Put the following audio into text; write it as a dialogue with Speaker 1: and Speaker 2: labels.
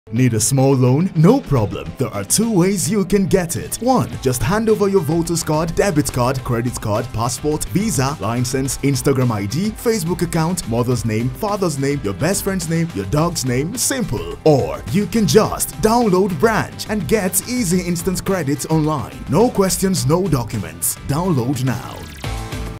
Speaker 1: Need a small loan? No problem. There are two ways you can get it. 1. Just hand over your voter's card, debit card, credit card, passport, visa, license, Instagram ID, Facebook account, mother's name, father's name, your best friend's name, your dog's name. Simple. Or you can just download Branch and get easy instant credit online. No questions, no documents. Download now.